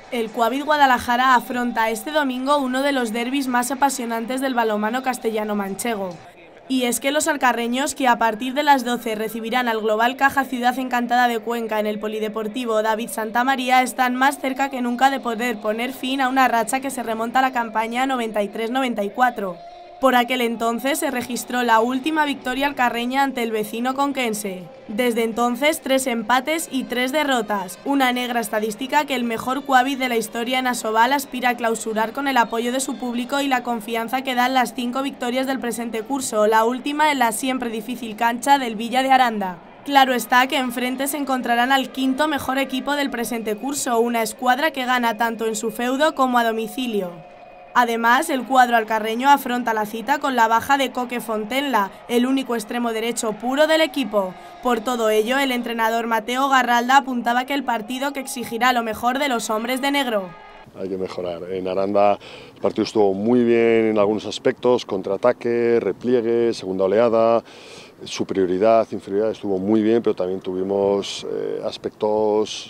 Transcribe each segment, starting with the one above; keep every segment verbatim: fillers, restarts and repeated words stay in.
El Quabit Guadalajara afronta este domingo uno de los derbis más apasionantes del balonmano castellano-manchego. Y es que los alcarreños, que a partir de las doce recibirán al Global Caja Ciudad Encantada de Cuenca en el Polideportivo David Santamaría, están más cerca que nunca de poder poner fin a una racha que se remonta a la campaña noventa y tres noventa y cuatro. Por aquel entonces se registró la última victoria alcarreña ante el vecino conquense. Desde entonces, tres empates y tres derrotas, una negra estadística que el mejor Quabit de la historia en Asobal aspira a clausurar con el apoyo de su público y la confianza que dan las cinco victorias del presente curso, la última en la siempre difícil cancha del Villa de Aranda. Claro está que enfrente se encontrarán al quinto mejor equipo del presente curso, una escuadra que gana tanto en su feudo como a domicilio. Además, el cuadro alcarreño afronta la cita con la baja de Coque Fontenla, el único extremo derecho puro del equipo. Por todo ello, el entrenador Mateo Garralda apuntaba que el partido que exigirá lo mejor de los hombres de negro. Hay que mejorar. En Aranda el partido estuvo muy bien en algunos aspectos, contraataque, repliegue, segunda oleada, superioridad, inferioridad, estuvo muy bien, pero también tuvimos eh, aspectos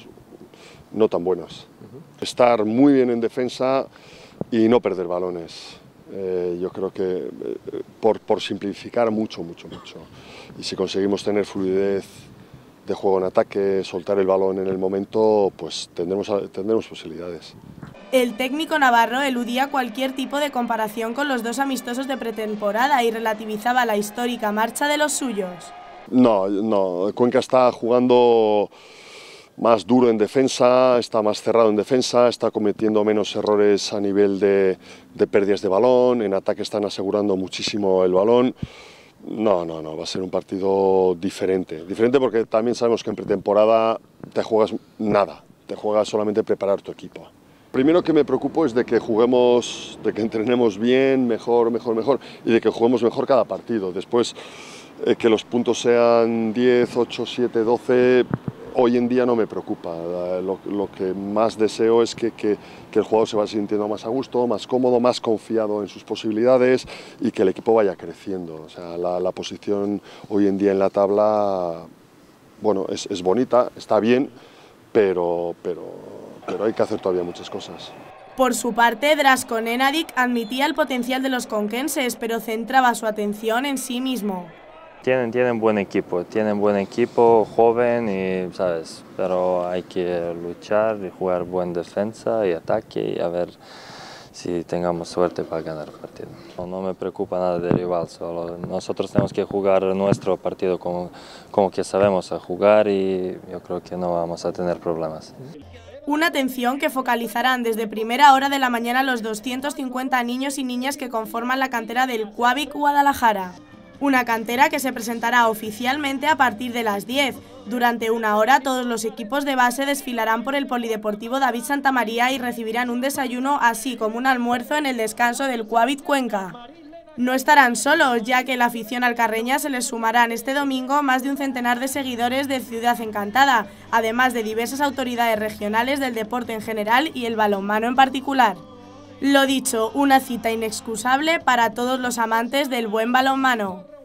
no tan buenos. Uh-huh. Estar muy bien en defensa y no perder balones. Eh, yo creo que eh, por, por simplificar mucho, mucho, mucho. Y si conseguimos tener fluidez de juego en ataque, soltar el balón en el momento, pues tendremos, tendremos posibilidades. El técnico navarro eludía cualquier tipo de comparación con los dos amistosos de pretemporada y relativizaba la histórica marcha de los suyos. No, no, Cuenca está jugando más duro en defensa, está más cerrado en defensa, está cometiendo menos errores a nivel de, de pérdidas de balón, en ataque están asegurando muchísimo el balón. No, no, no, va a ser un partido diferente. Diferente porque también sabemos que en pretemporada te juegas nada, te juegas solamente preparar tu equipo. Primero que me preocupo es de que juguemos, de que entrenemos bien, mejor, mejor, mejor, y de que juguemos mejor cada partido. Después, eh, que los puntos sean diez, ocho, siete, doce... Hoy en día no me preocupa, lo, lo que más deseo es que, que, que el jugador se vaya sintiendo más a gusto, más cómodo, más confiado en sus posibilidades y que el equipo vaya creciendo. O sea, la, la posición hoy en día en la tabla, bueno, es, es bonita, está bien, pero, pero, pero hay que hacer todavía muchas cosas. Por su parte, Drasko Nenadic admitía el potencial de los conquenses, pero centraba su atención en sí mismo. Tienen, tienen buen equipo, tienen buen equipo, joven, y, ¿sabes? Pero hay que luchar y jugar buen defensa y ataque y a ver si tengamos suerte para ganar el partido. No, no me preocupa nada del rival, solo nosotros tenemos que jugar nuestro partido como, como que sabemos jugar y yo creo que no vamos a tener problemas. Una atención que focalizarán desde primera hora de la mañana los doscientos cincuenta niños y niñas que conforman la cantera del Quabit Guadalajara. Una cantera que se presentará oficialmente a partir de las diez. Durante una hora todos los equipos de base desfilarán por el Polideportivo David Santamaría y recibirán un desayuno así como un almuerzo en el descanso del Quabit Cuenca. No estarán solos, ya que la afición alcarreña se les sumarán este domingo más de un centenar de seguidores de Ciudad Encantada, además de diversas autoridades regionales del deporte en general y el balonmano en particular. Lo dicho, una cita inexcusable para todos los amantes del buen balonmano.